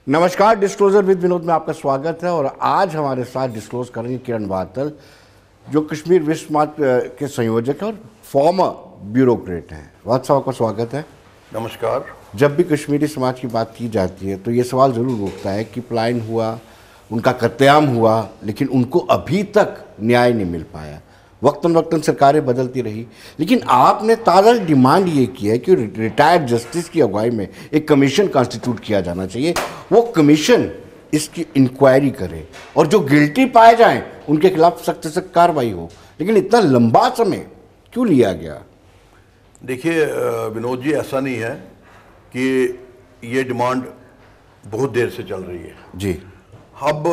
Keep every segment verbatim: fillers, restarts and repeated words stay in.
नमस्कार, disclosure with Vinod में आपका स्वागत है। और आज हमारे साथ डिस्क्लोज करेंगे किरण बादल, जो कश्मीर विश्व मार्च के संयोजक हैं और फॉर्मर ब्यूरोक्रेट हैं। बहुत साहब का स्वागत है। नमस्कार। जब भी कश्मीरी समाज की बात की जाती है तो ये सवाल ज़रूर उठता है कि पलायन हुआ, उनका कत्लेआम हुआ, लेकिन उनको अभी तक न्याय नहीं मिल पाया। वक्तन वक्तन सरकारें बदलती रही, लेकिन आपने ताज़ा डिमांड ये की है कि रिटायर्ड जस्टिस की अगुवाई में एक कमीशन कॉन्स्टिट्यूट किया जाना चाहिए। वो कमीशन इसकी इंक्वायरी करे और जो गिल्टी पाए जाएं उनके खिलाफ सख्त से सख्त कार्रवाई हो। लेकिन इतना लंबा समय क्यों लिया गया? देखिए विनोद जी, ऐसा नहीं है कि ये डिमांड बहुत देर से चल रही है जी। अब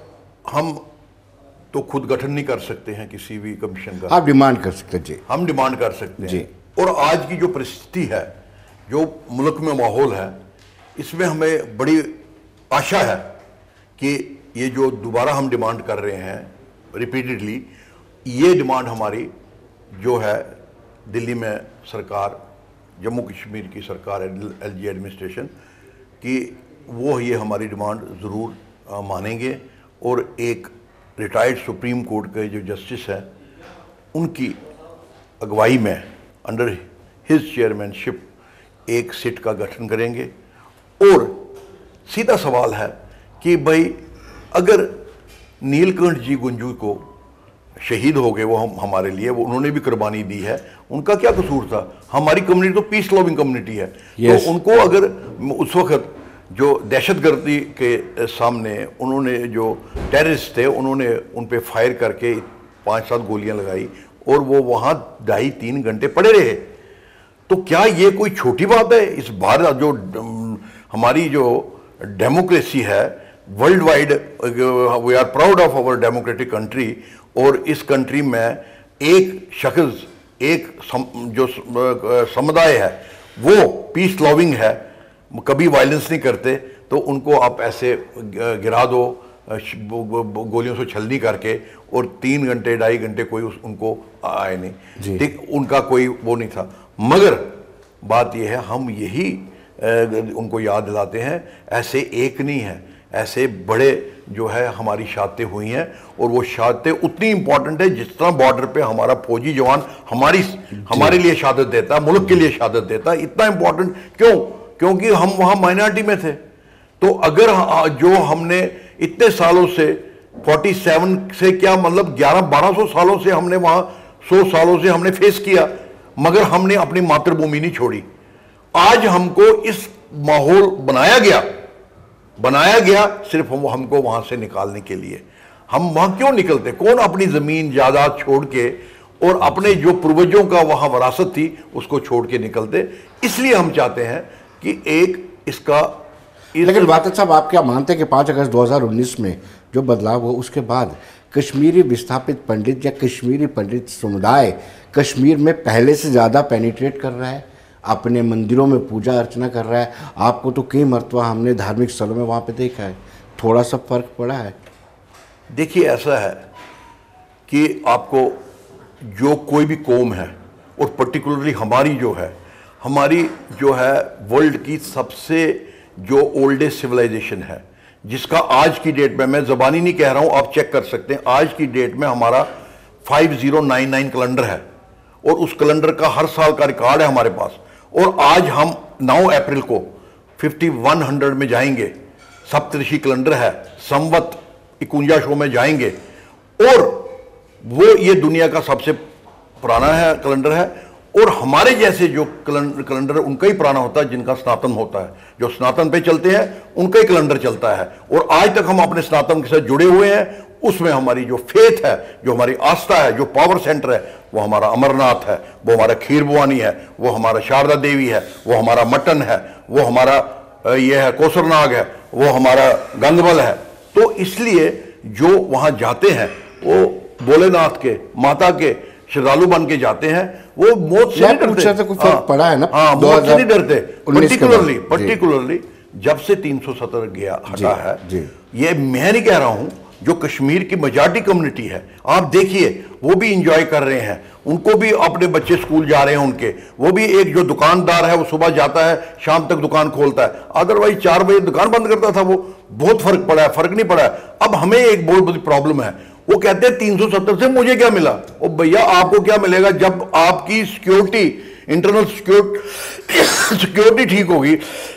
हम तो खुद गठन नहीं कर सकते हैं किसी भी कमीशन का। आप डिमांड कर सकते हैं जी। हम डिमांड कर सकते हैं जी। और आज की जो परिस्थिति है, जो मुल्क में माहौल है, इसमें हमें बड़ी आशा है कि ये जो दोबारा हम डिमांड कर रहे हैं रिपीटेडली, ये डिमांड हमारी जो है दिल्ली में सरकार, जम्मू कश्मीर की सरकार है, एल जी एडमिनिस्ट्रेशन की, वो ये हमारी डिमांड ज़रूर मानेंगे और एक रिटायर्ड सुप्रीम कोर्ट के जो जस्टिस हैं उनकी अगुवाई में अंडर हिज चेयरमैनशिप एक सिट का गठन करेंगे। और सीधा सवाल है कि भाई अगर नीलकंठ जी गुंजू को शहीद हो गए, वो हम हमारे लिए, वो उन्होंने भी कुर्बानी दी है, उनका क्या कसूर था? हमारी कम्युनिटी तो पीस लविंग कम्युनिटी है। yes. तो उनको अगर उस वक्त जो दहशतगर्दी के सामने उन्होंने, जो टेररिस्ट थे, उन्होंने उन पे फायर करके पांच सात गोलियां लगाई और वो वहां ढाई तीन घंटे पड़े रहे, तो क्या ये कोई छोटी बात है? इस भारत जो हमारी जो डेमोक्रेसी है world wide, we are proud of our democratic country, और इस कंट्री में एक शख्स, एक सम, जो समुदाय है वो पीस लविंग है, कभी वायलेंस नहीं करते, तो उनको आप ऐसे गिरा दो गोलियों से छलनी करके, और तीन घंटे ढाई घंटे कोई उस, उनको आए नहीं, ठीक, उनका कोई वो नहीं था। मगर बात यह है, हम यही उनको याद दिलाते हैं, ऐसे एक नहीं है, ऐसे बड़े जो है हमारी शहादतें हुई हैं, और वो शहादतें उतनी इंपॉर्टेंट है जिस तरह बॉर्डर पे हमारा फौजी जवान हमारी हमारे लिए शहादत देता है, मुल्क के लिए शहादत देता है। इतना इंपॉर्टेंट क्यों? क्योंकि हम वहां माइनॉरिटी में थे। तो अगर जो हमने इतने सालों से सैंतालीस से क्या मतलब ग्यारह बारह सौ सालों से हमने वहां सौ सालों से हमने फेस किया, मगर हमने अपनी मातृभूमि नहीं छोड़ी। आज हमको इस माहौल बनाया गया बनाया गया सिर्फ हम हमको वहां से निकालने के लिए। हम वहां क्यों निकलते? कौन अपनी जमीन जायदाद छोड़ के और अपने जो पूर्वजों का वहां विरासत थी उसको छोड़ के निकलते? इसलिए हम चाहते हैं कि एक इसका इस लेकिन वातद साहब, आप क्या मानते हैं कि पाँच अगस्त दो हज़ार उन्नीस में जो बदलाव हुआ उसके बाद कश्मीरी विस्थापित पंडित या कश्मीरी पंडित समुदाय कश्मीर में पहले से ज़्यादा पेनिट्रेट कर रहा है, अपने मंदिरों में पूजा अर्चना कर रहा है? आपको तो कई मरतबा हमने धार्मिक स्थलों में वहाँ पे देखा है, थोड़ा सा फर्क पड़ा है? देखिए, ऐसा है कि आपको जो कोई भी कौम है, और पर्टिकुलरली हमारी जो है हमारी जो है वर्ल्ड की सबसे जो ओल्डेस्ट सिविलाइजेशन है, जिसका आज की डेट में, मैं ज़बानी नहीं कह रहा हूँ, आप चेक कर सकते हैं, आज की डेट में हमारा five zero nine nine calendar है, और उस कैलेंडर का हर साल का रिकॉर्ड है हमारे पास। और आज हम नौ अप्रैल को फिफ्टी वन हंड्रेड में जाएंगे, सप्तऋषि कैलेंडर है, संवत इकुंजा शो में जाएंगे, और वो ये दुनिया का सबसे पुराना है कैलेंडर है। और हमारे जैसे जो कैलेंडर उनका ही पुराना होता है, जिनका सनातन होता है, जो सनातन पे चलते हैं उनका ही कैलेंडर चलता है, और आज तक हम अपने सनातन के साथ जुड़े हुए हैं। उसमें हमारी जो फेथ है, जो हमारी आस्था है, जो पावर सेंटर है, वो हमारा अमरनाथ है, वो हमारा खीर भवानी है, वो हमारा शारदा देवी है, वो हमारा मटन है, वो हमारा ये है कोसरनाग है, वो हमारा गंगबल है। तो इसलिए जो वहां जाते हैं वो भोलेनाथ के, माता के श्रद्धालु बन के जाते हैं, वो मौत से नहीं डरते। कुछ फर्क पड़ा है ना? हाँ, मौत से नहीं डरते। पर्टिकुलरली पर्टिकुलरली जब से तीन सौ सत्तर गया हटा है, ये मैं नहीं कह रहा हूं, जो कश्मीर की मेजॉरिटी कम्युनिटी है, आप देखिए वो भी इंजॉय कर रहे हैं, उनको भी अपने बच्चे स्कूल जा रहे हैं उनके, वो भी एक जो दुकानदार है वो सुबह जाता है शाम तक दुकान खोलता है, अदरवाइज चार बजे दुकान बंद करता था वो। बहुत फर्क पड़ा है, फर्क नहीं पड़ा है। अब हमें एक बहुत बड़ी प्रॉब्लम है, वो कहते हैं तीन सौ सत्तर से मुझे क्या मिला। ओ भैया आपको क्या मिलेगा जब आपकी सिक्योरिटी, इंटरनल सिक्योरिटी सिक्योरिटी ठीक होगी,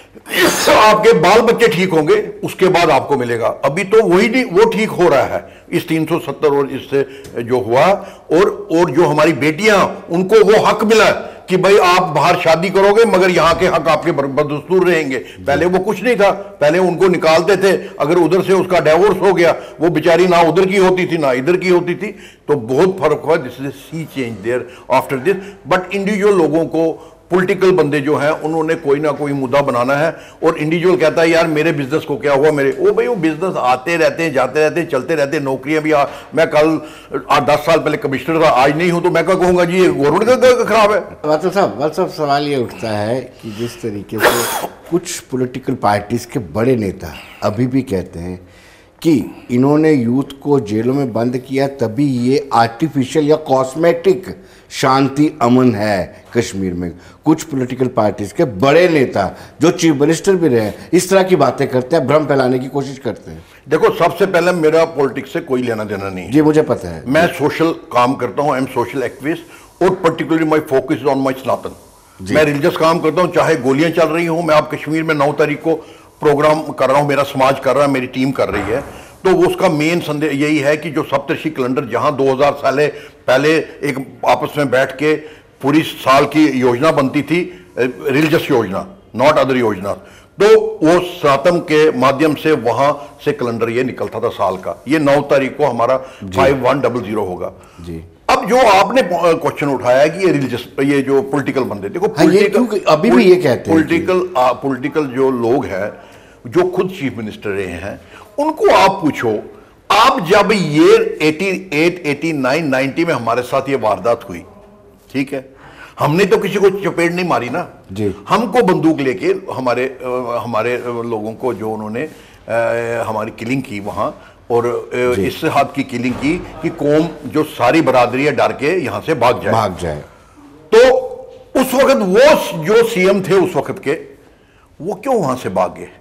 आपके बाल बच्चे ठीक होंगे, उसके बाद आपको मिलेगा। अभी तो वही नहीं, वो ठीक हो रहा है इस तीन सौ सत्तर और इससे जो हुआ, और और जो हमारी बेटियां, उनको वो हक मिला कि भाई आप बाहर शादी करोगे मगर यहां के हक आपके बदस्तूर रहेंगे। पहले वो कुछ नहीं था, पहले उनको निकालते थे, अगर उधर से उसका डिवोर्स हो गया, वो बेचारी ना उधर की होती थी ना इधर की होती थी। तो बहुत फर्क हुआ, this is sea change there after this. But individual लोगों को, पॉलिटिकल बंदे जो हैं, उन्होंने कोई ना कोई मुद्दा बनाना है, और इंडिविजुअल कहता है यार मेरे बिजनेस को क्या हुआ, मेरे ओ भाई वो बिजनेस आते रहते हैं, जाते रहते हैं, चलते रहते हैं, नौकरियां भी आ, मैं कल आठ दस साल पहले कमिश्नर था, आज नहीं हूं, तो मैं क्या कहूंगा जी ये गवर्नमेंट का खराब है। वातल साहब वातल साहब सवाल ये उठता है कि जिस तरीके से कुछ पॉलिटिकल पार्टीज के बड़े नेता अभी भी कहते हैं कि इन्होंने यूथ को जेलों में बंद किया तभी ये आर्टिफिशियल या कॉस्मेटिक शांति अमन है कश्मीर में। कुछ पॉलिटिकल पार्टीज के बड़े नेता जो चीफ मिनिस्टर भी रहे इस तरह की बातें करते हैं, भ्रम फैलाने की कोशिश करते हैं। देखो, सबसे पहले मेरा पॉलिटिक्स से कोई लेना देना नहीं है। जी मुझे पता है, मैं सोशल काम करता हूं, आई एम सोशल एक्टिविस्ट, और particularly my focus on my Sanatan. मैं रिलीजियस काम करता हूं, चाहे गोलियां चल रही हूं। मैं आप कश्मीर में नौ तारीख को प्रोग्राम कर रहा हूं, मेरा समाज कर रहा है, मेरी टीम कर रही है। तो वो उसका मेन संदेश यही है कि जो सप्तर्षि कैलेंडर, जहां दो हज़ार साल पहले एक आपस में बैठ के पूरी साल की योजना बनती थी, रिलीजियस योजना, नॉट अदर योजना, तो वो सनातन के माध्यम से वहां से कैलेंडर ये निकलता था साल का। ये नौ तारीख को हमारा फाइव वन डबल जीरो होगा जी। अब जो आपने क्वेश्चन उठाया कि ये रिलीजियस, ये जो पॉलिटिकल बंदे, देखो हाँ, ये अभी भी ये कहते हैं पॉलिटिकल पॉलिटिकल जो लोग हैं, जो खुद चीफ मिनिस्टर रहे हैं, उनको आप पूछो, आप जब ये अठासी, नवासी, नब्बे में हमारे साथ ये वारदात हुई, ठीक है, हमने तो किसी को चपेट नहीं मारी ना जी। हमको बंदूक लेके हमारे हमारे लोगों को, जो उन्होंने हमारी किलिंग की वहां, और इस हाथ की किलिंग की कि कौम, जो सारी बरादरियां डर के यहां से भाग जाए भाग जाए तो उस वक्त वो जो सीएम थे उस वक्त के, वो क्यों वहां से भाग गए?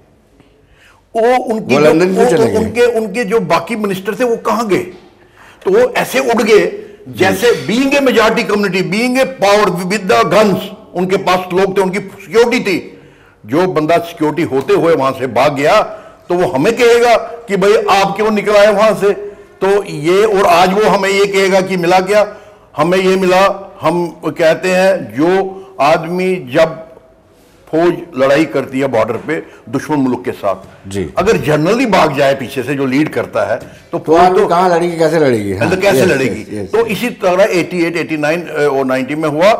वो उनकी वो जो, वो, वो, उनके उनके जो बाकी मिनिस्टर थे वो कहां गए? तो वो ऐसे उड़ गए जैसे being a majority community, being a power with the guns, उनके पास लोग थे, उनकी सिक्योरिटी थी। जो बंदा सिक्योरिटी होते हुए वहां से भाग गया तो वो हमें कहेगा कि भाई आप क्यों निकल आए वहां से? तो ये, और आज वो हमें ये कहेगा कि मिला क्या? हमें ये मिला, हम कहते हैं जो आदमी जब फौज लड़ाई करती है बॉर्डर पे दुश्मन मुल्क के साथ जी, अगर जनरली भाग जाए पीछे से जो लीड करता है तो फौज तो कहां लड़ेगी, कैसे लड़ेगी? हाँ, कैसे यस, लड़ेगी? यस, यस, तो इसी तरह अठासी, नवासी और नब्बे में हुआ,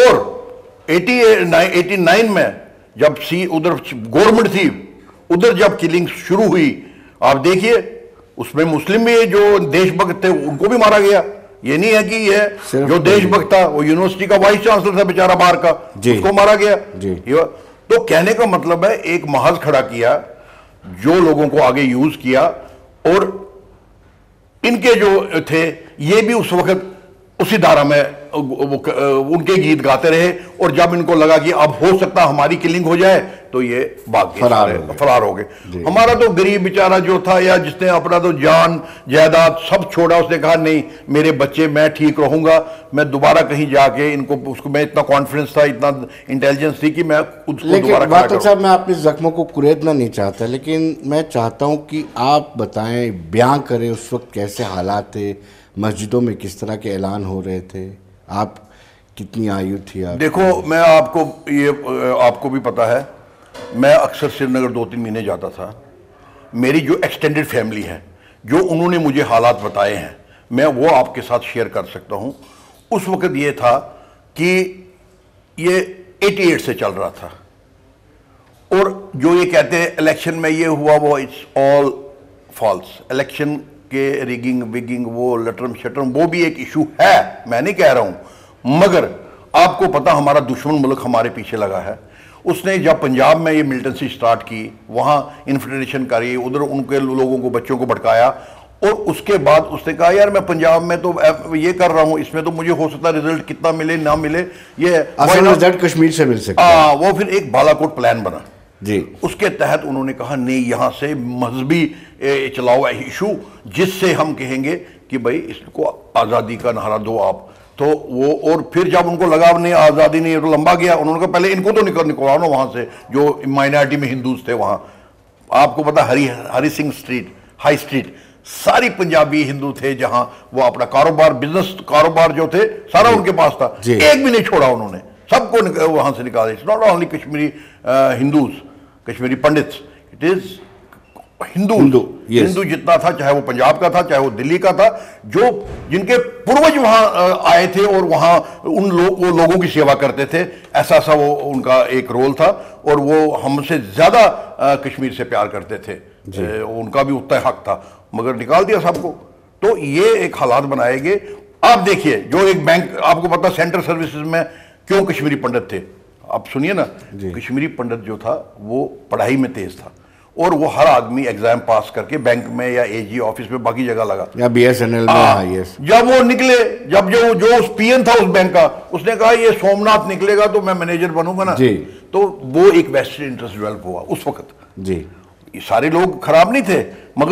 और नवासी में जब सी उधर गवर्नमेंट थी, उधर जब किलिंग शुरू हुई, आप देखिए उसमें मुस्लिम भी जो देशभक्त थे उनको भी मारा गया। ये नहीं है कि ये जो देशभक्त था वो यूनिवर्सिटी का वाइस चांसलर था बेचारा बाहर का, उसको मारा गया जी। तो कहने का मतलब है एक महज खड़ा किया, जो लोगों को आगे यूज किया, और इनके जो थे ये भी उस वक्त उसी धारा में उनके गीत गाते रहे, और जब इनको लगा कि अब हो सकता हमारी किलिंग हो जाए तो ये भाग गए, फरार हो गए, फरार हो गए। हमारा तो गरीब बेचारा जो था, या जिसने अपना तो जान जायदाद सब छोड़ा, उसने कहा नहीं मेरे बच्चे, मैं ठीक रहूंगा, मैं दोबारा कहीं जाके इनको, उसको मैं इतना कॉन्फिडेंस था, इतना इंटेलिजेंस थी कि मैं उसको दोबारा खड़ा करूं। साहब मैं अपने जख्मों को कुरेदना नहीं चाहता, लेकिन मैं चाहता हूं कि आप बताएं, बयां करें उस वक्त कैसे हालात थे, मस्जिदों में किस तरह के ऐलान हो रहे थे, आप कितनी आयु थी आप? देखो, मैं आपको ये आपको भी पता है, मैं अक्सर श्रीनगर दो तीन महीने जाता था। मेरी जो एक्सटेंडेड फैमिली है, जो उन्होंने मुझे हालात बताए हैं, मैं वो आपके साथ शेयर कर सकता हूं। उस वक्त ये था कि ये अठासी से चल रहा था, और जो ये कहते हैं इलेक्शन में ये हुआ, वो इट्स ऑल फॉल्स। इलेक्शन के रिगिंग विगिंग, वो लटरम शटरम, वो भी एक इशू है, मैं नहीं कह रहा हूं, मगर आपको पता हमारा दुश्मन मुल्क हमारे पीछे लगा है। उसने जब पंजाब में ये मिलिटेंसी स्टार्ट की, वहां इन्फिल्ट्रेशन करी, उधर उनके लोगों को, बच्चों को भड़काया, और उसके बाद उसने कहा यार मैं पंजाब में तो ये कर रहा हूं, इसमें तो मुझे हो सकता है रिजल्ट कितना मिले ना मिले, ये असल रिजल्ट कश्मीर से मिल सकता है। वो फिर एक बालाकोट प्लान बना जी, उसके तहत उन्होंने कहा नहीं यहां से मजहबी चलाओ इशू, जिससे हम कहेंगे कि भाई इसको आज़ादी का नारा दो आप। तो वो और फिर जब उनको लगा नहीं आज़ादी नहीं, तो लंबा गया, उन्होंने कहा पहले इनको तो निकल निकलवाओ ना वहां से जो माइनॉरिटी में हिंदूज थे वहां। आपको पता Hari Hari Singh street, high street, सारी पंजाबी हिंदू थे जहां वो अपना कारोबार बिजनेस कारोबार जो थे सारा उनके पास था, एक भी नहीं छोड़ा उन्होंने, सबको वहां से निकाले। It's not only Kashmiri Hindus, Kashmiri Pandits, it is Hindu Hindu Hindu जितना था, चाहे वो पंजाब का था चाहे वो दिल्ली का था, जो जिनके पूर्वज वहां आए थे और वहां उन लोग वो लोगों की सेवा करते थे, ऐसा सा वो उनका एक रोल था। और वो हमसे ज्यादा कश्मीर से प्यार करते थे, उनका भी उतना हक था, मगर निकाल दिया सबको। तो ये एक हालात बनाएंगे। आप देखिए जो एक बैंक, आपको पता सेंट्रल सर्विसेज में क्यों कश्मीरी पंडित थे, आप सुनिए ना। कश्मीरी पंडित जो था वो पढ़ाई में तेज था और वो हर आदमी एग्जाम पास करके बैंक में या एजी ऑफिस में बाकी जगह लगा या बीएसएनएल में। हाँ, यस। जब वो निकले, जब जो जो पीएन था उस बैंक का, उसने कहा ये सोमनाथ निकलेगा तो मैं मैनेजर बनूंगा ना जी। तो वो एक वेस्टेड इंटरेस्ट डेवलप हुआ उस वक्त जी। सारे लोग खराब नहीं थे,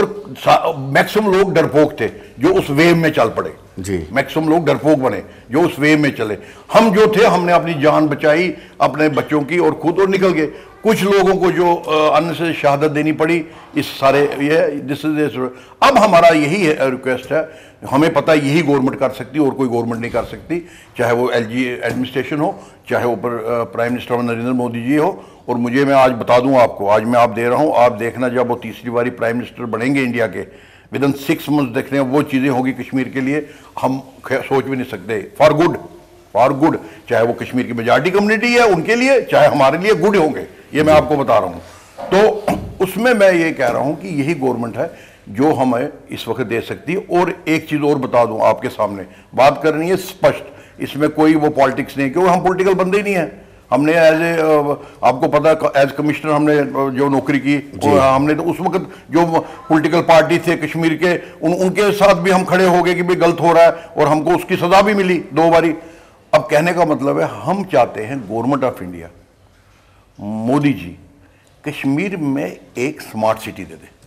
मगर मैक्सिमम लोग डरपोक थे जो उस वेव में चल पड़े जी। मैक्सिमम लोग डरपोक बने जो उस वेव में चले। हम जो थे हमने अपनी जान बचाई अपने बच्चों की और खुद और निकल गए। कुछ लोगों को जो अन्य से शहादत देनी पड़ी इस सारे ये दिस इज। अब हमारा यही रिक्वेस्ट है, हमें पता है यही गवर्नमेंट कर सकती और कोई गवर्नमेंट नहीं कर सकती, चाहे वो एलजी एडमिनिस्ट्रेशन हो, चाहे ऊपर प्राइम मिनिस्टर नरेंद्र मोदी जी हो। और मुझे मैं आज बता दूं आपको, आज मैं आप दे रहा हूं, आप देखना जब वो तीसरी बारी प्राइम मिनिस्टर बनेंगे इंडिया के, विद इन सिक्स मंथ देखने वो चीज़ें होगी कश्मीर के लिए हम सोच भी नहीं सकते। फॉर गुड, फॉर गुड, चाहे वो कश्मीर की मेजॉरिटी कम्युनिटी है उनके लिए, चाहे हमारे लिए गुड होंगे, ये मैं आपको बता रहा हूं। तो उसमें मैं ये कह रहा हूं कि यही गवर्नमेंट है जो हमें इस वक्त दे सकती है। और एक चीज़ और बता दूं आपके सामने, बात करनी है स्पष्ट, इसमें कोई वो पॉलिटिक्स नहीं, क्योंकि हम पॉलिटिकल बंदे ही नहीं है। हमने एज ए आपको पता एज कमिश्नर हमने जो नौकरी की, हमने तो उस वक्त जो पॉलिटिकल पार्टी थे कश्मीर के उन उनके साथ भी हम खड़े हो गए कि भाई गलत हो रहा है, और हमको उसकी सजा भी मिली दो बारी। अब कहने का मतलब है हम चाहते हैं government of India, Modi ji Kashmir में एक स्मार्ट सिटी दे दे।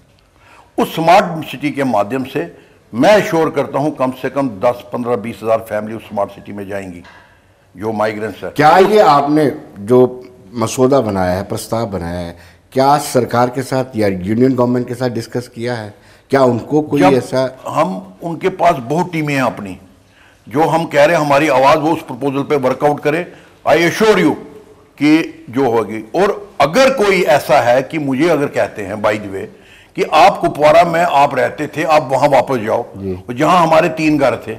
उस स्मार्ट सिटी के माध्यम से मैं श्योर करता हूं कम से कम दस पंद्रह बीस हजार फैमिली उस स्मार्ट सिटी में जाएंगी जो माइग्रेंट्स है। क्या ये आपने जो मसौदा बनाया है, प्रस्ताव बनाया है, क्या सरकार के साथ या यूनियन गवर्नमेंट के साथ डिस्कस किया है? क्या उनको कोई ऐसा, हम उनके पास बहुत टीमें हैं अपनी, जो हम कह रहे हैं हमारी आवाज वो उस प्रपोजल पे वर्कआउट करे। आई एश्योर यू कि जो होगी। और अगर कोई ऐसा है कि मुझे अगर कहते हैं बाय द वे कि आप कुपवारा में आप रहते थे, आप वहां वापस जाओ, जहां हमारे तीन घर थे,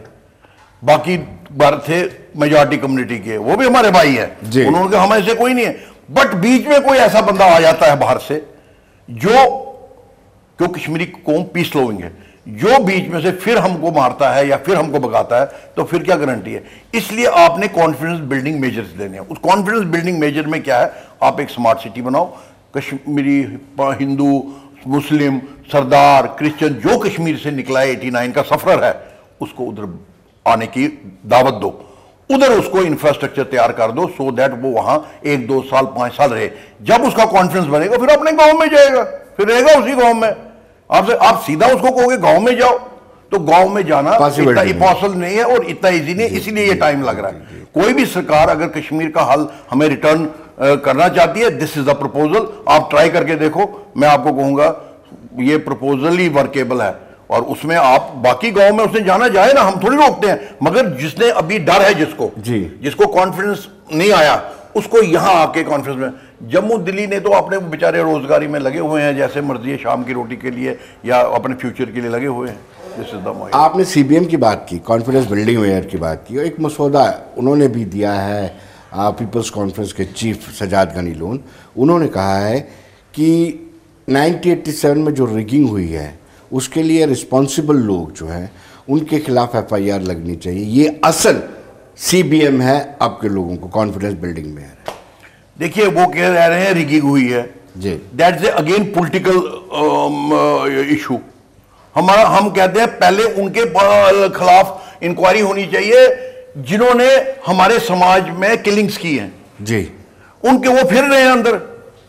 बाकी घर थे मेजॉरिटी कम्युनिटी के, वो भी हमारे भाई हैं, उन्होंने कहा हमें से कोई नहीं है, बट बीच में कोई ऐसा बंदा आ जाता है बाहर से जो क्यों कश्मीरी कौम पीस लविंग है, जो बीच में से फिर हमको मारता है या फिर हमको भगाता है, तो फिर क्या गारंटी है? इसलिए आपने कॉन्फिडेंस बिल्डिंग मेजर्स लेने हैं। उस कॉन्फिडेंस बिल्डिंग मेजर में क्या है, आप एक स्मार्ट सिटी बनाओ, कश्मीरी हिंदू मुस्लिम सरदार क्रिश्चियन जो कश्मीर से निकला है नवासी का सफर है, उसको उधर आने की दावत दो, उधर उसको इंफ्रास्ट्रक्चर तैयार कर दो, सो दैट वो वहां एक दो साल पांच साल रहे। जब उसका कॉन्फिडेंस बनेगा फिर अपने गांव में जाएगा, फिर रहेगा उसी गांव में। आपसे आप सीधा उसको कहोगे गांव में जाओ, तो गांव में जाना इतना पॉसिबल नहीं है और इतना इजी नहीं है, इसीलिए ये टाइम लग रहा है। कोई भी सरकार अगर कश्मीर का हल हमें रिटर्न करना चाहती है, दिस इज द प्रपोजल, आप ट्राई करके देखो। मैं आपको कहूंगा ये प्रपोजल ही वर्केबल है, और उसमें आप बाकी गांव में उसने जाना जाए ना, हम थोड़ी रोकते हैं, मगर जिसने अभी डर है, जिसको जी जिसको कॉन्फिडेंस नहीं आया, उसको यहां आके कॉन्फिडेंस में। जम्मू दिल्ली ने तो अपने बेचारे रोजगारी में लगे हुए हैं, जैसे मर्जी है, शाम की रोटी के लिए या अपने फ्यूचर के लिए लगे हुए हैं। This is the point. आपने सीबीएम की बात की, कॉन्फिडेंस बिल्डिंग मेयर की बात की, और एक मसौदा उन्होंने भी दिया है पीपल्स कॉन्फ्रेंस के चीफ सजाद गनी लोन। उन्होंने कहा है कि नाइनटीन एटी सेवन में जो रिगिंग हुई है उसके लिए रिस्पॉन्सिबल लोग जो हैं उनके खिलाफ एफआईआर लगनी चाहिए। ये असल सीबीएम है आपके लोगों को कॉन्फिडेंस बिल्डिंग में है। देखिए वो कह रहे हैं रिगिंग हुई है जी, दैट्स अगेन पॉलिटिकल इशू। हमारा हम कहते हैं पहले उनके खिलाफ इंक्वायरी होनी चाहिए जिन्होंने हमारे समाज में किलिंग्स की हैं जी, उनके वो फिर रहे हैं अंदर,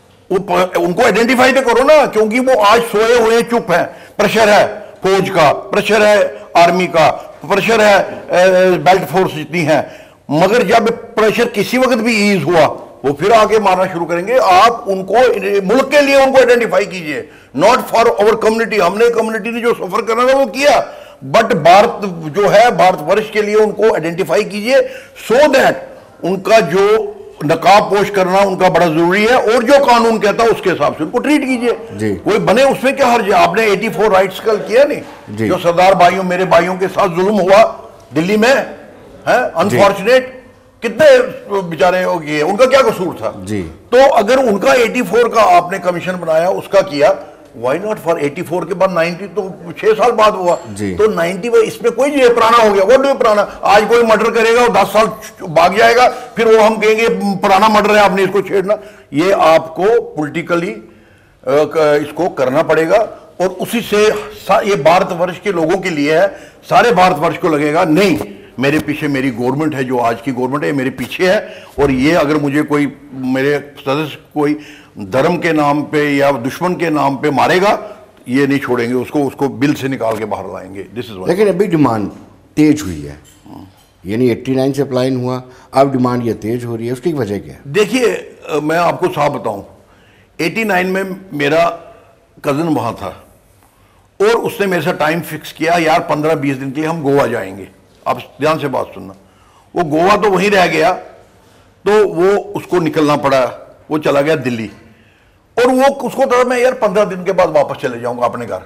वो उनको आइडेंटिफाई तो करो ना, क्योंकि वो आज सोए हुए चुप हैं। प्रेशर है फौज का, प्रेशर है आर्मी का, प्रेशर है बेल्ट फोर्स जितनी है, मगर जब प्रेशर किसी वक्त भी ईज हुआ वो फिर आके मारना शुरू करेंगे। आप उनको मुल्क के लिए उनको आइडेंटिफाई कीजिए, नॉट फॉर आवर कम्युनिटी। हमने कम्युनिटी ने जो सफर करना था वो किया, बट भारत जो है भारतवर्ष के लिए उनको आइडेंटिफाई कीजिए, सो दैट उनका जो नकाब पोश करना उनका बड़ा जरूरी है, और जो कानून कहता है उसके हिसाब से उनको ट्रीट कीजिए। कोई बने उसमें क्या हर्ज है? आपने चौरासी राइट्स कल किया नहीं, जो सरदार भाइयों मेरे भाइयों के साथ जुल्म हुआ दिल्ली में है, अनफॉर्चुनेट, कितने बेचारे हो गए, उनका क्या कसूर था जी। तो अगर उनका चौरासी का आपने कमीशन बनाया, उसका किया, वाई नॉट फॉर चौरासी के बाद नब्बे तो छह साल बाद हुआ, तो नब्बे इसमें कोई ये पुराना हो गया, वो नहीं पुराना। आज कोई मर्डर करेगा वो दस साल भाग जाएगा, फिर वो हम कहेंगे पुराना मर्डर है आपने इसको छेड़ना। ये आपको पॉलिटिकली इसको करना पड़ेगा, और उसी से ये भारतवर्ष के लोगों के लिए है, सारे भारतवर्ष को लगेगा नहीं मेरे पीछे मेरी गवर्नमेंट है, जो आज की गवर्नमेंट है मेरे पीछे है, और ये अगर मुझे कोई मेरे सदस्य कोई धर्म के नाम पे या दुश्मन के नाम पे मारेगा, ये नहीं छोड़ेंगे उसको, उसको बिल से निकाल के बाहर लाएंगे। दिस इज लेकिन अभी डिमांड तेज हुई है, यानी नवासी से अप्लाई हुआ, अब डिमांड ये तेज हो रही है, उसकी वजह क्या है? देखिए मैं आपको साफ बताऊं, नवासी में मेरा कजन वहां था और उसने मेरे साथ टाइम फिक्स किया, यार पंद्रह बीस दिन के लिए हम गोवा जाएंगे। आप ध्यान से बात सुनना, वो गोवा तो वहीं रह गया, तो वो उसको निकलना पड़ा, वो चला गया दिल्ली, और वो उसको था मैं यार पंद्रह दिन के बाद वापस चले जाऊंगा अपने घर।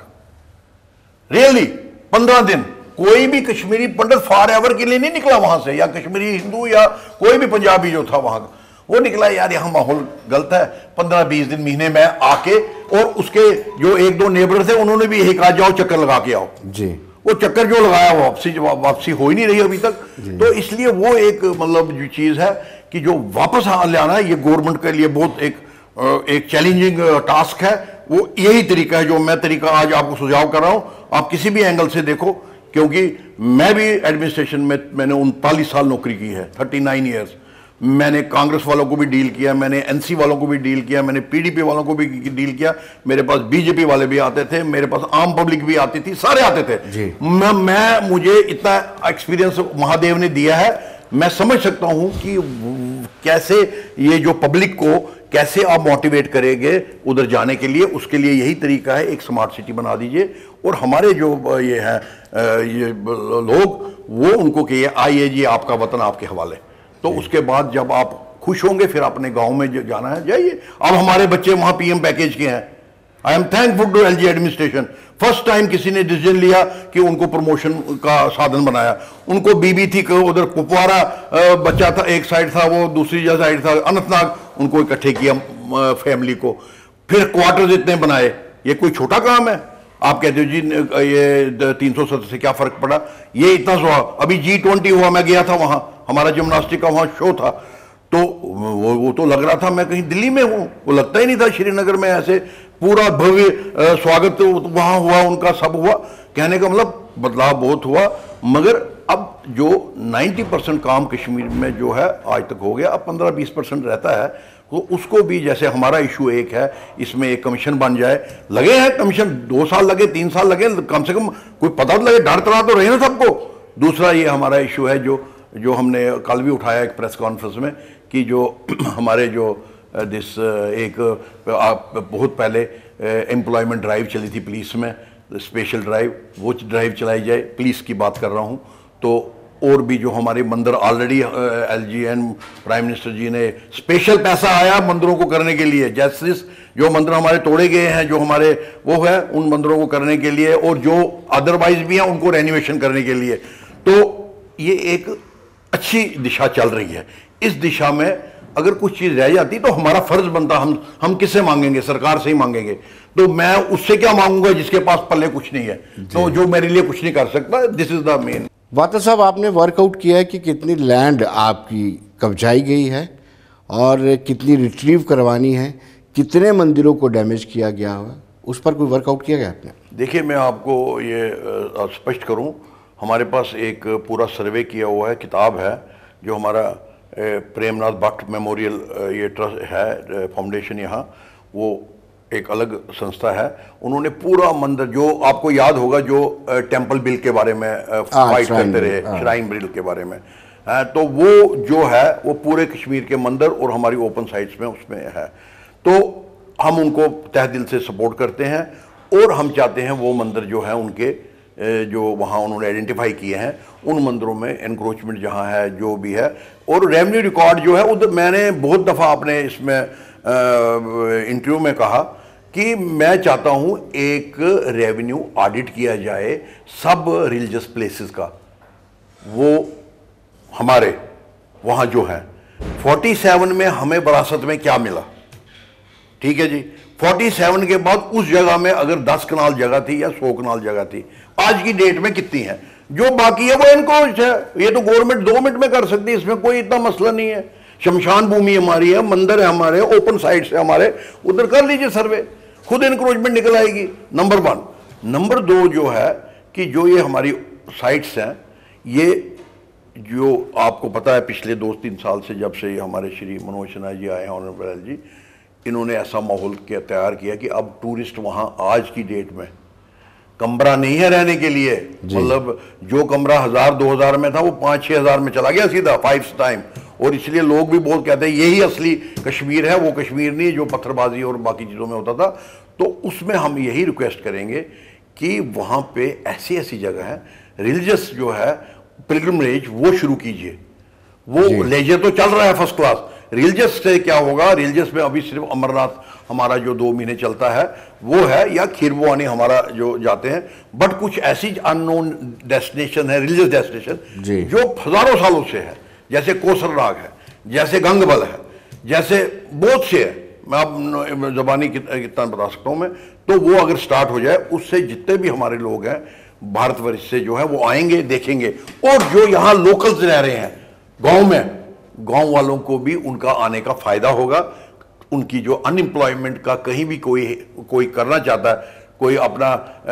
रियली पंद्रह दिन, कोई भी कश्मीरी पंडित फॉर एवर के लिए नहीं निकला वहां से, या कश्मीरी हिंदू या कोई भी पंजाबी जो था वहां का, वो निकला यार यहाँ माहौल गलत है, पंद्रह बीस दिन महीने में आके, और उसके जो एक दो नेबर थे उन्होंने भी यही कहा जाओ चक्कर लगा के आओ जी। वो चक्कर जो लगाया वापसी वापसी हो ही नहीं रही अभी तक, तो इसलिए वो एक मतलब जो चीज है कि जो वापस लाना है, ये गवर्नमेंट के लिए बहुत एक एक चैलेंजिंग टास्क है। वो यही तरीका है जो मैं तरीका आज आपको सुझाव कर रहा हूं, आप किसी भी एंगल से देखो, क्योंकि मैं भी एडमिनिस्ट्रेशन में मैंने उनतालीस साल नौकरी की है, थर्टी नाइन ईयर्स। मैंने कांग्रेस वालों को भी डील किया, मैंने एनसी वालों को भी डील किया, मैंने पीडीपी वालों को भी डील किया, मेरे पास बीजेपी वाले भी आते थे, मेरे पास आम पब्लिक भी आती थी, सारे आते थे। मैं, मैं मुझे इतना एक्सपीरियंस महादेव ने दिया है, मैं समझ सकता हूं कि कैसे ये जो पब्लिक को कैसे आप मोटिवेट करेंगे उधर जाने के लिए। उसके लिए यही तरीका है, एक स्मार्ट सिटी बना दीजिए, और हमारे जो ये है ये लोग वो उनको कहिए आइए जी आपका वतन आपके हवाले, तो उसके बाद जब आप खुश होंगे फिर अपने गांव में जो जाना है जाइए। अब हमारे बच्चे वहां पीएम पैकेज के हैं, I am thankful to LG administration, first time किसी ने डिसीजन लिया कि उनको प्रमोशन का साधन बनाया। उनको बीबी थी, उधर कुपवारा बच्चा था, एक साइड था, वो दूसरी साइड था अनंतनाग, उनको इकट्ठे किया फैमिली को, फिर क्वार्टर्स इतने बनाए। ये कोई छोटा काम है? आप कहते हो जी ये तीन सौ सत्तर से क्या फर्क पड़ा, ये इतना सो। अभी जी ट्वेंटी हुआ, मैं गया था वहां, हमारा जिम्नास्टिक का वहां शो था, तो वो वो तो लग रहा था मैं कहीं दिल्ली में हूं, वो लगता ही नहीं था श्रीनगर में ऐसे पूरा भव्य स्वागत वहां हुआ उनका, सब हुआ। कहने का मतलब बदलाव बहुत हुआ, मगर अब जो नब्बे परसेंट काम कश्मीर में जो है आज तक हो गया, अब पंद्रह बीस परसेंट रहता है, तो उसको भी जैसे हमारा इशू एक है, इसमें एक कमीशन बन जाए। लगे हैं कमीशन, दो साल लगे, तीन साल लगे, कम से कम कोई पता तो लगे, डर तरा तो रहे ना सबको। दूसरा ये हमारा इशू है जो जो हमने कल भी उठाया एक प्रेस कॉन्फ्रेंस में, कि जो हमारे जो दिस एक बहुत पहले एम्प्लॉयमेंट ड्राइव चली थी पुलिस में, स्पेशल ड्राइव, वो ड्राइव चलाई जाए, पुलिस की बात कर रहा हूँ। तो और भी जो हमारे मंदिर already LG and prime minister ji ने स्पेशल पैसा आया मंदिरों को करने के लिए, जैसे जो मंदिर हमारे तोड़े गए हैं, जो हमारे वो है उन मंदिरों को करने के लिए, और जो अदरवाइज भी हैं उनको रेनोवेशन करने के लिए। तो ये एक अच्छी दिशा चल रही है। इस दिशा में अगर कुछ चीज रह जाती तो हमारा फर्ज बनता, हम हम किससे मांगेंगे? सरकार से ही मांगेंगे। तो मैं उससे क्या मांगूंगा जिसके पास पल्ले कुछ नहीं है, तो जो मेरे लिए कुछ नहीं कर सकता। This is the main. वाता साहब, आपने वर्कआउट किया है कि कितनी लैंड आपकी कब्जाई गई है और कितनी रिट्रीव करवानी है, कितने मंदिरों को डैमेज किया गया हुआ, उस पर कोई वर्कआउट किया गया आपने? देखिए, मैं आपको ये अ, स्पष्ट करूं, हमारे पास एक पूरा सर्वे किया हुआ है, किताब है, जो हमारा अ, प्रेमनाथ भट्ट मेमोरियल अ, ये ट्रस्ट है, फाउंडेशन, यहाँ वो एक अलग संस्था है, उन्होंने पूरा मंदिर, जो आपको याद होगा जो अ, टेम्पल बिल के बारे में अ, फाइट करते रहे, श्राइन बिल के बारे में, हाँ, तो वो जो है वो पूरे कश्मीर के मंदिर और हमारी ओपन साइट्स में उसमें है। तो हम उनको तहे दिल से सपोर्ट करते हैं और हम चाहते हैं वो मंदिर जो है उनके जो वहाँ उन्होंने आइडेंटिफाई किए हैं, उन मंदिरों में एनक्रोचमेंट जहाँ है जो भी है, और रेवेन्यू रिकॉर्ड जो है उधर, मैंने बहुत दफ़ा अपने इसमें इंटरव्यू में कहा कि मैं चाहता हूँ एक रेवेन्यू ऑडिट किया जाए सब रिलीजियस प्लेसेस का, वो हमारे वहाँ जो है सैंतालीस में हमें विरासत में क्या मिला, ठीक है जी, सैंतालीस के बाद उस जगह में अगर दस कनाल जगह थी या सौ कनाल जगह थी, आज की डेट में कितनी है, जो बाकी है वो इनको है, ये तो गवर्नमेंट दो मिनट में कर सकती है, इसमें कोई इतना मसला नहीं है। शमशान भूमि हमारी है, मंदिर है हमारे, ओपन साइट्स है हमारे, उधर कर लीजिए सर्वे, खुद इंक्रोचमेंट निकल आएगी। Number one. नंबर दो जो है कि जो ये हमारी साइट्स हैं, ये जो आपको पता है पिछले दो तीन साल से जब से हमारे श्री मनोज सिन्हा जी आए हैं, ऑनरेबल जी, इन्होंने ऐसा माहौल के तैयार किया कि अब टूरिस्ट वहाँ आज की डेट में कमरा नहीं है रहने के लिए, मतलब जो कमरा हजार दो हजार में था वो पाँच छः हजार में चला गया सीधा फाइव टाइम, और इसलिए लोग भी बहुत कहते हैं यही असली कश्मीर है, वो कश्मीर नहीं जो पत्थरबाजी और बाकी चीज़ों में होता था। तो उसमें हम यही रिक्वेस्ट करेंगे कि वहाँ पे ऐसी ऐसी जगह है रिलीजियस जो है पिलग्रिमेज वो शुरू कीजिए, वो लेजर तो चल रहा है फर्स्ट क्लास, रिलीजियस से क्या होगा, रिलीजियस में अभी सिर्फ अमरनाथ हमारा जो दो महीने चलता है वो है, या खीरभवानी हमारा जो जाते हैं, बट कुछ ऐसी अननोन डेस्टिनेशन है, रिलीजियस डेस्टिनेशन जो हजारों सालों से है, जैसे कोसर नाग है, जैसे गंगबल है, जैसे बहुत से है, मैं आप जबानी कितना बता सकता हूँ मैं, तो वो अगर स्टार्ट हो जाए उससे जितने भी हमारे लोग हैं भारतवर्ष से जो है वो आएंगे, देखेंगे, और जो यहाँ लोकल्स रह रहे हैं गांव में, गांव वालों को भी उनका आने का फायदा होगा। उनकी जो अनएम्प्लॉयमेंट का कहीं भी कोई कोई करना चाहता है, कोई अपना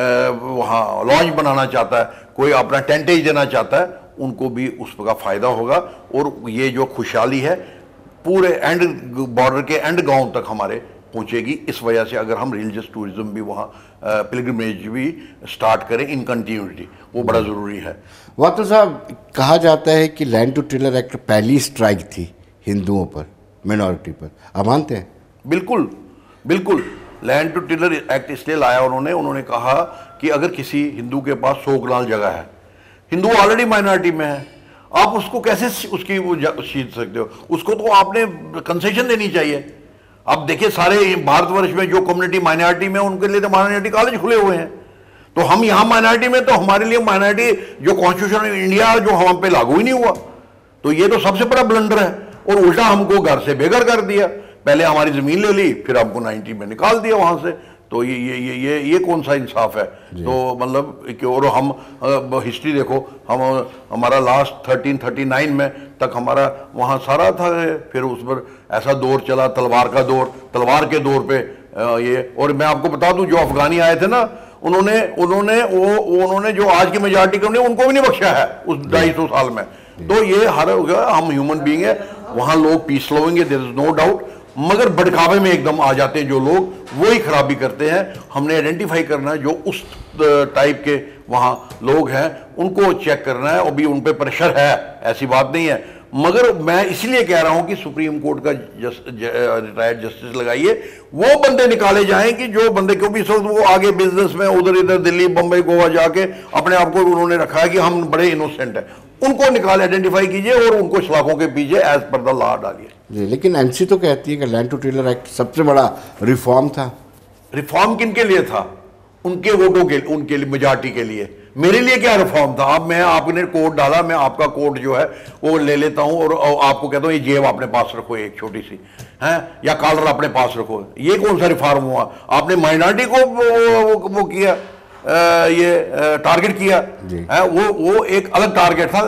वहाँ लॉन्च बनाना चाहता है, कोई अपना टेंटेज देना चाहता है, उनको भी उसका फायदा होगा, और ये जो खुशहाली है पूरे एंड बॉर्डर के एंड गांव तक हमारे पहुंचेगी। इस वजह से अगर हम रिलीजियस टूरिज्म भी वहाँ पिलग्रिमेज भी स्टार्ट करें इन कंटिन्यूटी, वो बड़ा ज़रूरी है। वातल साहब, कहा जाता है कि लैंड टू टिलर एक्ट पहली स्ट्राइक थी हिंदुओं पर, मिनॉरिटी पर, आप मानते हैं? बिल्कुल बिल्कुल, लैंड टू टिलर एक्ट इसलिए लाया उन्होंने उन्होंने कहा कि अगर किसी हिंदू के पास सौ कनाल जगह है, हिंदू ऑलरेडी माइनॉरिटी में है, आप उसको कैसे उसकी वो सीध सकते हो, उसको तो आपने कंसेशन देनी चाहिए। अब देखिए सारे भारतवर्ष में जो कम्युनिटी माइनॉरिटी में उनके लिए तो माइनॉरिटी कॉलेज खुले हुए हैं, तो हम यहाँ माइनॉरिटी में, तो हमारे लिए माइनॉरिटी जो कॉन्स्टिट्यूशन ऑफ इंडिया जो हम पे लागू ही नहीं हुआ, तो ये तो सबसे बड़ा ब्लंडर है। और उल्टा हमको घर से बेघर कर दिया, पहले हमारी जमीन ले ली, फिर हमको नाइन्टी में निकाल दिया वहां से, तो ये ये ये ये ये कौन सा इंसाफ है? तो मतलब, और हम हिस्ट्री देखो, हम हमारा लास्ट थर्टीन थर्टी नाइन में तक हमारा वहाँ सारा था, फिर उस पर ऐसा दौर चला, तलवार का दौर, तलवार के दौर पे ये। और मैं आपको बता दूं जो अफगानी आए थे ना, उन्होंने उन्होंने वो उन्होंने जो आज की मेजॉरिटी के उनको भी नहीं बख्शा है उस ढाई सौ साल में। तो ये हर हम ह्यूमन बीइंग है, वहाँ लोग पीस लोगे, देयर इज नो डाउट, मगर भड़कावे में एकदम आ जाते हैं जो लोग, वो ही खराबी करते हैं। हमने आइडेंटिफाई करना है जो उस टाइप के वहाँ लोग हैं, उनको चेक करना है, अभी उन पे प्रेशर है, ऐसी बात नहीं है। मगर मैं इसलिए कह रहा हूं कि सुप्रीम कोर्ट का रिटायर्ड जस्टिस लगाइए, वो बंदे निकाले जाएं कि जो बंदे, क्योंकि इस वक्त वो आगे बिजनेस में उधर इधर दिल्ली बंबई गोवा जाके अपने आप को उन्होंने रखा है कि हम बड़े इनोसेंट हैं, उनको निकाल आइडेंटिफाई कीजिए और उनको सलाखों के पीछे एज पर द लॉ डालिए। जी, लेकिन एनसी तो कहती है कि लैंड टू टिलर एक्ट सबसे बड़ा रिफॉर्म था। रिफॉर्म किन के लिए था? उनके वोटों के, उनके लिए, मेजॉरिटी के लिए। मेरे लिए क्या रिफॉर्म था? अब मैं, आपने कोड डाला, मैं आपका कोड जो है वो ले लेता हूं और आपको कहता हूं ये जेब अपने पास रखो एक छोटी सी, हैं, या कॉलर अपने पास रखो। ये कौन सा रिफॉर्म हुआ? आपने माइनॉरिटी को वो, वो, वो किया, आ, ये टारगेट किया है, वो वो एक अलग टारगेट था,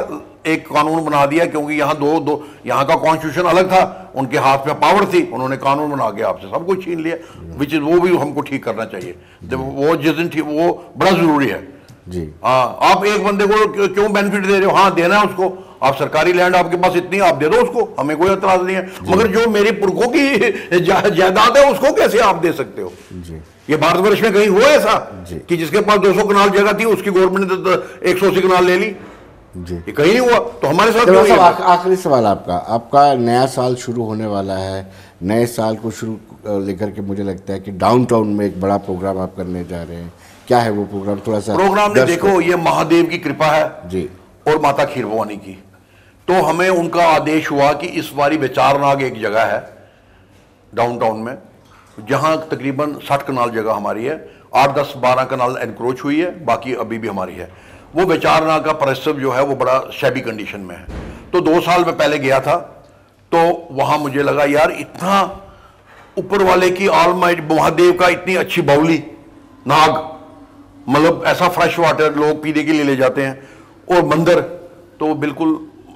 एक कानून बना दिया, क्योंकि यहाँ दो दो यहाँ का कॉन्स्टिट्यूशन अलग था, उनके हाथ में पावर थी, उन्होंने कानून बना के आपसे सब कुछ छीन लिया, विच इज वो भी हमको ठीक करना चाहिए। तो वो जिस दिन ठीक, वो बड़ा जरूरी है जी। हाँ, आप एक बंदे को क्यों बेनिफिट दे रहे हो? हाँ देना है उसको, आप सरकारी लैंड आपके पास इतनी, आप दे दो उसको, हमें कोई एतराज नहीं है, मगर जो मेरे पुरखों की जायदाद है उसको कैसे आप दे सकते हो जी? ये भारतवर्ष में कहीं हुआ ऐसा कि जिसके पास दो सौ कनाल जगह थी उसकी गवर्नमेंट ने तो एक सौ अस्सी कनाल ले ली जी? ये कहीं नहीं हुआ। तो हमारे साथ आखिरी सवाल आपका आपका नया साल शुरू होने वाला है, नए साल को शुरू लेकर के मुझे लगता है कि डाउनटाउन में एक बड़ा प्रोग्राम आप करने जा रहे हैं, क्या है वो प्रोग्राम? थोड़ा सा प्रोग्राम ने देखो, ये महादेव की कृपा है जी और माता खीर भवानी की, तो हमें उनका आदेश हुआ कि इस बारी बेचारनाग एक जगह है डाउनटाउन में, जहां तकरीबन साठ कनाल जगह हमारी है, आठ दस बारह कनाल एनक्रोच हुई है, बाकी अभी भी हमारी है। वो बेचारनाग का परिसर जो है वो बड़ा शैबी कंडीशन में है। तो दो साल में पहले गया था, तो वहां मुझे लगा यार इतना ऊपर वाले की ऑलमाइट महादेव का इतनी अच्छी बाउली नाग, मतलब ऐसा फ्रेश वाटर लोग पीने के लिए ले जाते हैं, और मंदिर तो बिल्कुल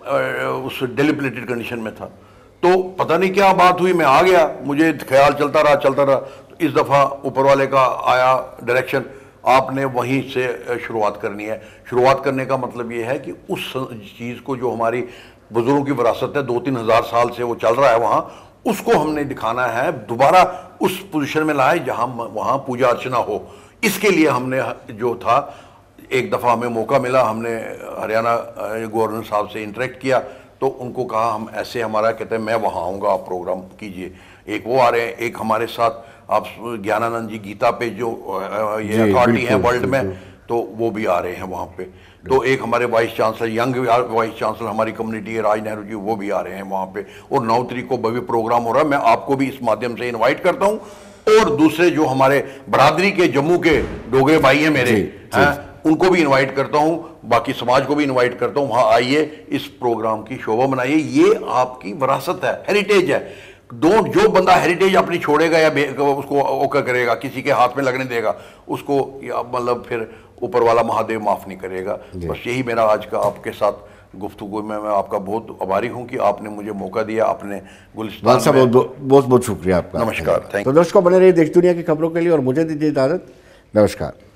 उस डिलिपलेटेड कंडीशन में था। तो पता नहीं क्या बात हुई, मैं आ गया, मुझे ख्याल चलता रहा चलता रहा तो इस दफ़ा ऊपर वाले का आया डायरेक्शन, आपने वहीं से शुरुआत करनी है। शुरुआत करने का मतलब ये है कि उस चीज़ को जो हमारी बुजुर्गों की विरासत है, दो तीन हज़ार साल से वो चल रहा है वहाँ, उसको हमने दिखाना है, दोबारा उस पोजीशन में लाए जहाँ वहाँ पूजा अर्चना हो। इसके लिए हमने जो था, एक दफ़ा हमें मौका मिला, हमने हरियाणा गवर्नर साहब से इंटरेक्ट किया, तो उनको कहा हम ऐसे, हमारा कहते हैं मैं वहाँ आऊँगा, आप प्रोग्राम कीजिए। एक वो आ रहे हैं, एक हमारे साथ आप ज्ञानानंद जी गीता पे जो ये अथॉरिटी है वर्ल्ड में, तो वो भी आ रहे हैं वहाँ पे। तो एक हमारे vice chancellor, young vice chancellor हमारी कम्युनिटी है, राज नेहरू जी, वो भी आ रहे हैं वहाँ पे। और नौ तारीख को भव्य प्रोग्राम हो रहा है, मैं आपको भी इस माध्यम से इन्वाइट करता हूँ, और दूसरे जो हमारे बरादरी के जम्मू के डोगरे भाई हैं मेरे हैं, उनको भी इनवाइट करता हूं, बाकी समाज को भी इनवाइट करता हूं, वहां आइए, इस प्रोग्राम की शोभा बनाइए। ये आपकी विरासत है, हेरिटेज है। दो जो बंदा हेरिटेज अपनी छोड़ेगा या उसको ओका करेगा, किसी के हाथ में लगने देगा, उसको मतलब फिर ऊपर वाला महादेव माफ नहीं करेगा। बस यही मेरा आज का आपके साथ गुफ्तगू में, मैं आपका बहुत आभारी हूं कि आपने मुझे मौका दिया, आपने गुलिस्तान में। बहुत बहुत बहुत शुक्रिया आपका। नमस्कार, थैंक यू। तो दोस्तों बने रहिए देश दुनिया की खबरों के लिए, और मुझे दीजिए इजाजत। नमस्कार।